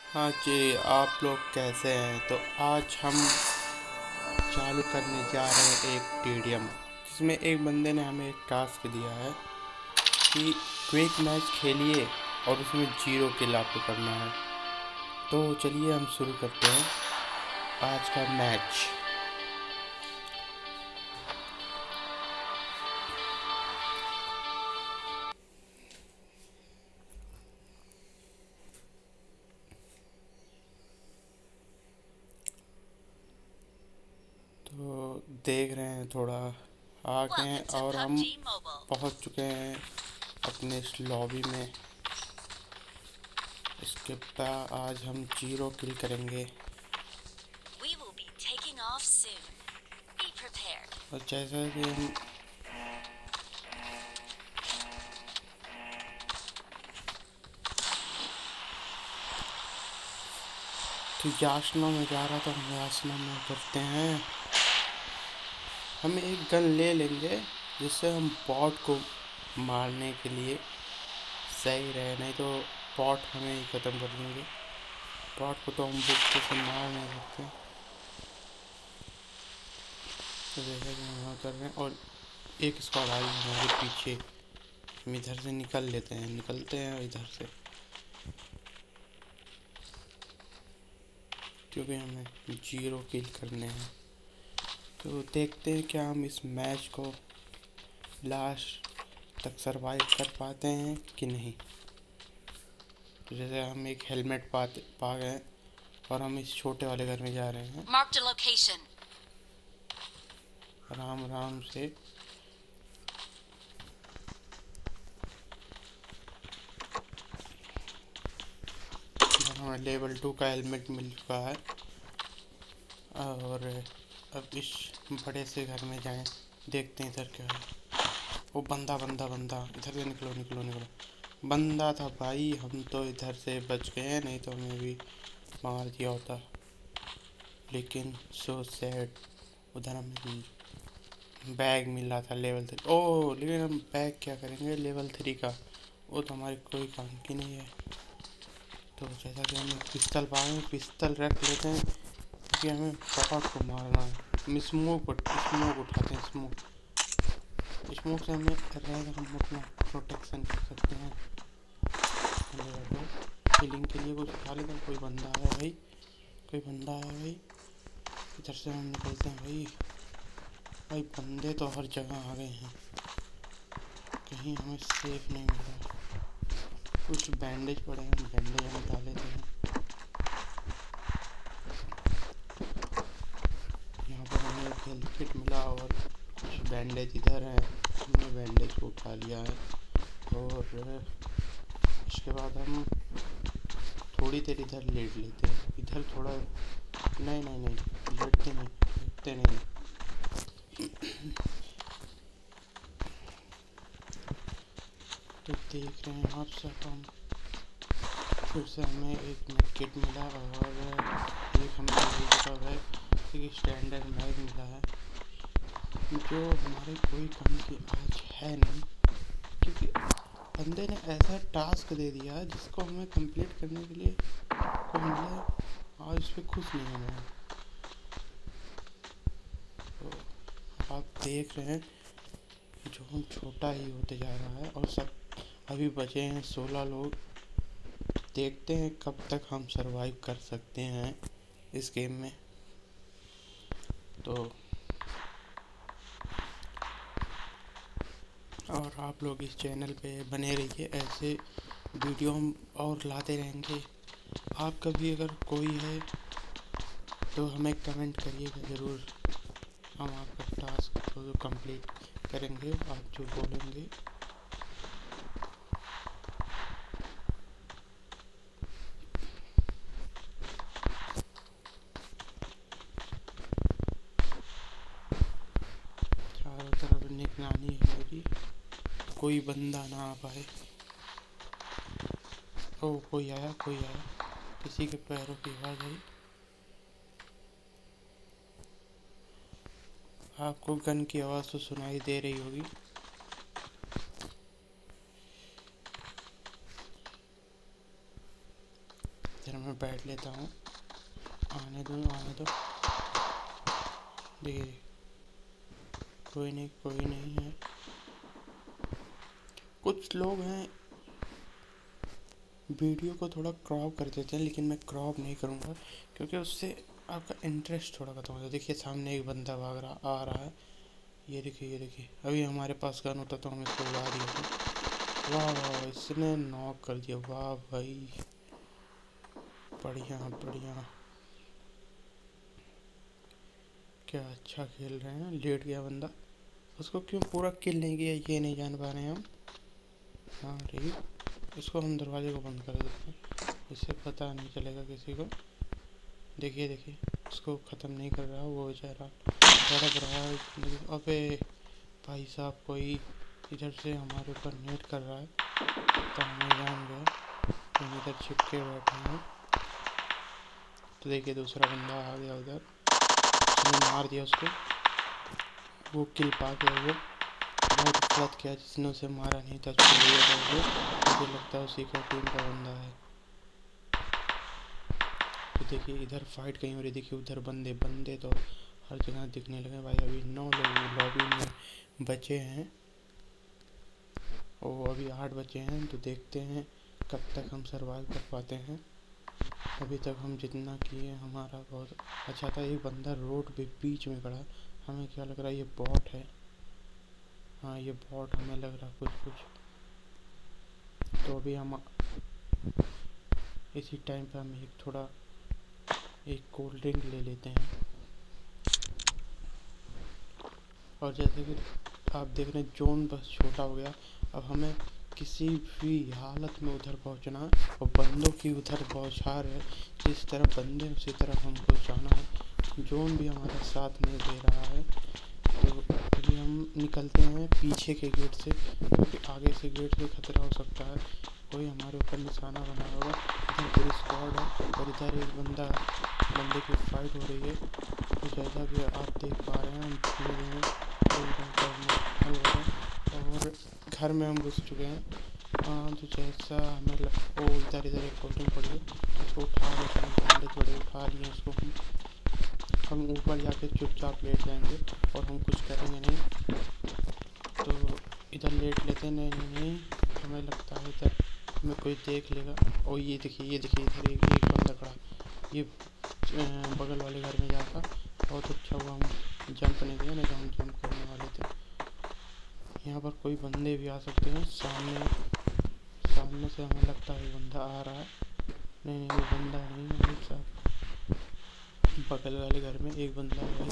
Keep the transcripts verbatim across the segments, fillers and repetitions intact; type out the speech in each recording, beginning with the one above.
हाँ जी, आप लोग कैसे हैं? तो आज हम चालू करने जा रहे हैं एक टीडीएम, जिसमें एक बंदे ने हमें एक टास्क दिया है कि क्विक मैच खेलिए और उसमें जीरो किल आपको करना है। तो चलिए हम शुरू करते हैं आज का मैच। तो देख रहे हैं, थोड़ा आ गए हैं और हम पहुंच चुके हैं अपने इस लॉबी में। इसके बाद आज हम जीरो किल करेंगे। और जैसा कि हम तो याचना में जा रहा था, हम याचना में करते हैं। हम एक गन ले लेंगे जिससे हम बॉट को मारने के लिए सही रहे, नहीं तो बॉट हमें ही ख़त्म कर देंगे। बॉट को तो हम बुक से मार नहीं सकते। तो जैसा कि हम यहाँ कर रहे हैं और एक स्क्वाड आई हमारे पीछे, हम इधर से निकल लेते हैं निकलते हैं इधर से, क्योंकि हमें जीरो किल करने हैं। तो देखते हैं क्या हम इस मैच को लास्ट तक सरवाइव कर पाते हैं कि नहीं। तो जैसे हम एक हेलमेट पाते पा गए और हम इस छोटे वाले घर में जा रहे हैं। आराम आराम से हमें लेवल टू का हेलमेट मिल चुका है और अब इस बड़े से घर में जाएं, देखते हैं इधर क्या है। वो बंदा बंदा बंदा इधर से निकलो निकलो निकलो। बंदा था भाई, हम तो इधर से बच गए, नहीं तो हमें भी मार दिया होता। लेकिन सो सैड, उधर हमें बैग मिल रहा था लेवल थ्री। ओह, लेकिन हम बैग क्या करेंगे लेवल थ्री का, वो तो हमारे कोई काम की नहीं है। तो जैसा कि हम पिस्तल पाए, पिस्तल रख लेते हैं क्योंकि हमें बॉट को मारना है। हम स्मोक स्मोक उठाते हैं, स्मोक स्मोक से हमें रहेगा, हम अपना प्रोटेक्शन कर सकते हैं। किलिंग के लिए कुछ उठा लेते हैं। कोई बंदा आया भाई, कोई बंदा आया भाई, इधर से हम निकलते हैं भाई। भाई बंदे तो हर जगह आ गए हैं, कहीं हमें सेफ नहीं मिल रहा। कुछ बैंडेज पड़े हैं, बैंडेज हम डाल लेते हैं। यहाँ पर हमें एक हेल्थ किट मिला और कुछ बैंडेज इधर है, हमने बैंडेज को उठा लिया है। और इसके बाद हम थोड़ी देर इधर लेट लेते हैं। इधर थोड़ा नहीं नहीं नहीं लेटते नहीं लेटते नहीं तो देख रहे हैं आप सब, हम फिर से हमें एक किट मिला और एक हमें एक स्टैंडर्ड मैग मिला है, जो हमारे कोई काम की आज है नहीं, क्योंकि बंदे ने ऐसा टास्क दे दिया जिसको हमें कंप्लीट करने के लिए कोई मिला आज उस पर खुश नहीं होना है। तो आप देख रहे हैं जो हम छोटा ही होते जा रहा है और सब अभी बचे हैं सोलह लोग। देखते हैं कब तक हम सरवाइव कर सकते हैं इस गेम में। तो और आप लोग इस चैनल पे बने रहिए, ऐसे वीडियो हम और लाते रहेंगे। आपका भी अगर कोई है तो हमें कमेंट करिएगा ज़रूर, हम आपका टास्क को कंप्लीट करेंगे आप जो बोलेंगे। चारों तरफ निगरानी है मेरी, कोई बंदा ना आ पाए। ओ कोई आया कोई आया, किसी के पैरों की आवाज़ आई। आपको गन की आवाज़ तो सुनाई दे रही होगी। इधर मैं बैठ लेता हूँ। आने दो आने दो। देखिए कोई नहीं कोई नहीं है। कुछ लोग हैं वीडियो को थोड़ा क्रॉप कर देते हैं, लेकिन मैं क्रॉप नहीं करूँगा क्योंकि उससे आपका इंटरेस्ट थोड़ा खत्म हो जाता है। देखिए सामने एक बंदा भाग रहा आ रहा है। ये देखिए ये देखिए, अभी हमारे पास गन होता तो हम इसको उड़ा दिए थे। वाह वाह, इसने नॉक कर दिया। वाह भाई, बढ़िया बढ़िया, क्या अच्छा खेल रहे हैं। लेट गया बंदा, उसको क्यों पूरा किल नहीं किया ये नहीं जान पा रहे हैं हम। हाँ ठीक, इसको हम दरवाजे को बंद कर देते हैं, इससे पता नहीं चलेगा किसी को। देखिए देखिए, उसको ख़त्म नहीं कर रहा वो बेचारा, तड़प रहा है। अबे भाई साहब, कोई इधर से हमारे ऊपर नेट कर रहा है तो हमें जान गया, हम इधर छिपके बैठे हैं। तो देखिए दूसरा बंदा आ गया उधर, उसने मार दिया उसको, वो किल पा गया। वो बहुत गलत किया जिसने उसे मारा नहीं था, छुड़ लिया था वो। मुझे लगता है उसी का टीम का बंदा है। तो देखिए इधर फाइट कहीं हो रही, देखिए उधर बंदे बंदे तो हर जगह दिखने लगे भाई। अभी नौ लोग लॉबी में बचे हैं और अभी आठ बचे हैं, तो देखते हैं कब तक हम सरवाइव कर पाते हैं। अभी तक हम जितना किए हमारा बहुत अच्छा था। एक बंदा रोड पे बीच में खड़ा, हमें क्या लग रहा है ये बॉट है। हाँ ये बॉट हमें लग रहा कुछ कुछ। तो अभी हम इसी टाइम पे हम एक थोड़ा एक कोल्ड ड्रिंक ले लेते हैं। और जैसे कि आप देख रहे हैं जोन बस छोटा हो गया। अब हमें किसी भी हालत में उधर पहुंचना है और बंदों की उधर बौछार है, जिस तरफ बंदे उसी तरफ हमको जाना है। जोन भी हमारा साथ नहीं दे रहा है, तो अभी हम निकलते हैं पीछे के गेट से, क्योंकि आगे से गेट से खतरा हो सकता है, कोई हमारे ऊपर निशाना बनाया होगा। इधर पूरी स्क्वाड है और इधर एक बंदा बंदे की फाइट हो रही है। तो जैसा कि आप देख पा रहे हैं हम धीरे धीरे और घर में हम घुस चुके हैं। हाँ तो जैसा हमें लग ओ इधर इधर एक कोल्ड ड्रिंक पड़ी है, उसको उठा लेते हैं। बंदे बड़े उठा लिए उसको, हम हम ऊपर जाके चुपचाप लेट जाएंगे और हम कुछ करेंगे नहीं। तो इधर लेट लेते हैं। नहीं नहीं नहीं, हमें लगता है इधर हमें कोई देख लेगा। और ये देखिए ये देखिए इधर एक एक बंदा खड़ा, ये बगल वाले घर में जाकर। बहुत अच्छा हुआ हम जंप नहीं किया, नहीं तो हम जंप करने वाले थे। यहाँ पर कोई बंदे भी आ सकते हैं। सामने सामने से हमें लगता है बंदा आ रहा है। नहीं नहीं वो बंदा नहीं है साहब, बगल वाले घर में एक बंदा है।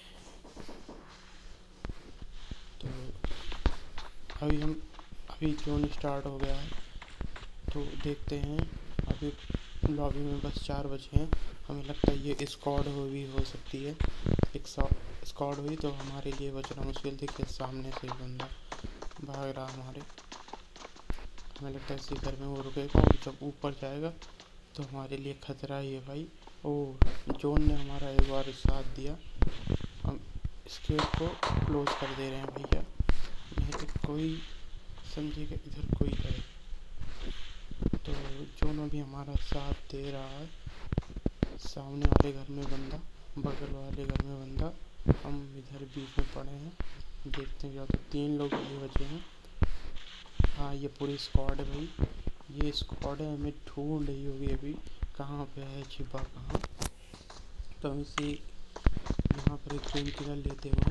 तो अभी हम अभी जोन स्टार्ट हो गया है, तो देखते हैं। अभी लॉबी में बस चार बचे हैं। हमें लगता है ये स्क्वाड हो भी हो सकती है। एक स्क्वाड हुई तो हमारे लिए बचना मुश्किल। देखिए सामने से बंदा भाग रहा हमारे, हमें लगता है इसी घर में वो रुकेगा और जब ऊपर जाएगा तो हमारे लिए खतरा ही है भाई। ओ जोन ने हमारा एक बार साथ दिया, हम इस गेट को क्लोज कर दे रहे हैं भैया, नहीं तो कोई समझेगा इधर कोई है। तो जोन अभी हमारा साथ दे रहा है। सामने वाले घर में बंदा, बगल वाले घर में बंदा, हम इधर बीच में पड़े हैं। देखते हैं क्या होता है। तीन लोग ये बचे हैं। हाँ ये पूरी स्क्वाड है भाई, ये स्क्वाड है, हमें ढूंढ रही होगी अभी कहाँ पे है छिपा कहाँ। तो हम इसे यहाँ पर एक पेन किलर लेते हुए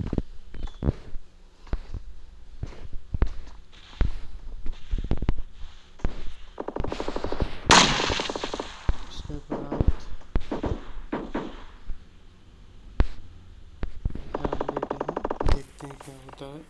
उसके बाद देखते हैं क्या होता है।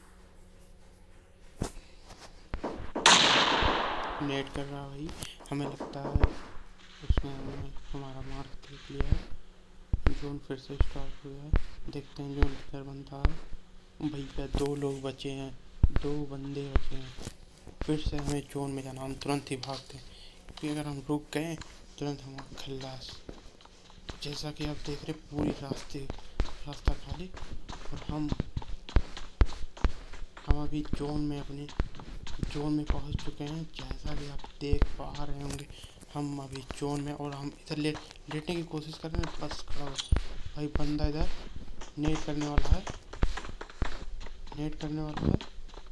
नेट कर रहा भाई, हमें लगता है उसने हमें हमारा मार्क देख लिया है। जोन फिर से स्टार्ट हुआ है, देखते हैं जोन किधर बनता है। भैया दो लोग बचे हैं, दो बंदे बचे हैं। फिर से हमें जोन में जाना, हम तुरंत ही भागते हैं क्योंकि अगर हम रुक गए तुरंत हम खल्लास। तो जैसा कि आप देख रहे पूरी रास्ते रास्ता खाली और हम हम अभी जोन में अपने जोन में पहुंच चुके हैं। जैसा कि आप देख पा रहे होंगे हम अभी जोन में, और हम इधर ले लेटने की कोशिश कर रहे हैं। बस खड़ा हो भाई, बंदा इधर नेट करने वाला है, नेट करने वाला है।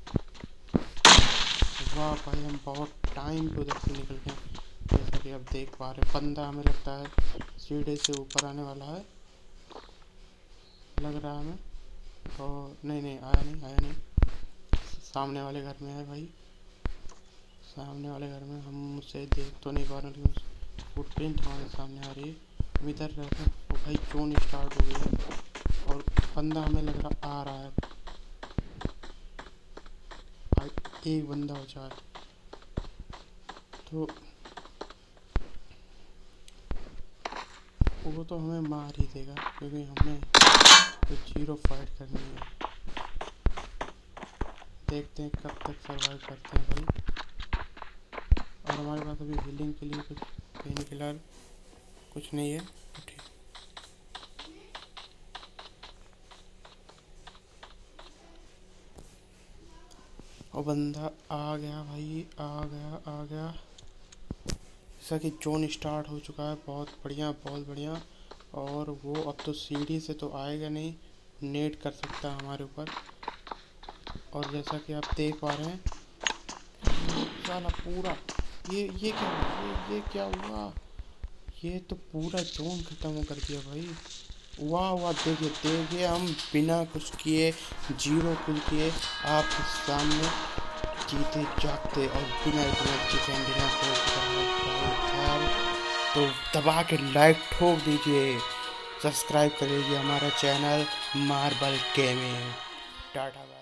वाह भाई, हम बहुत टाइम पे उधर से निकल गए। जैसा कि आप देख पा रहे, बंदा हमें लगता है सीढ़ी से ऊपर आने वाला है, लग रहा है हमें। और नहीं नहीं आया नहीं, आया नहीं। सामने वाले घर में है भाई, सामने वाले घर में। हम उसे देख तो नहीं पा रहे, लेकिन फुटप्रिंट हमारे सामने आ रही है। हम इधर रहते हैं। और भाई जोन स्टार्ट हो गई है, और बंदा हमें लग रहा आ रहा है भाई। एक बंदा बचा है, तो वो तो हमें मार ही देगा, क्योंकि हमें तो जीरो फाइट करनी है। देखते हैं कब तक सर्वाइव करते हैं भाई। और हमारे पास अभी हीलिंग के लिए कुछ पेन किलर कुछ नहीं है, तो ठीक। और बंदा आ गया भाई, आ गया आ गया। जैसा कि जोन स्टार्ट हो चुका है। बहुत बढ़िया, बहुत बढ़िया। और वो अब तो सीढ़ी से तो आएगा नहीं, नेट कर सकता है हमारे ऊपर। और जैसा कि आप देख पा रहे हैं, साला पूरा ये ये क्या ये ये क्या हुआ? ये तो पूरा जोन खत्म कर दिया भाई। वाह वाह, देखिए देखिए, हम बिना कुछ किए, जीरो किल किए आपके सामने जीते जागते, और बिना इतने चिकन डिनर को तो दबा के लाइक ठोक दीजिए, सब्सक्राइब कर लीजिए हमारा चैनल मार्बल गेमिंग। टाटा।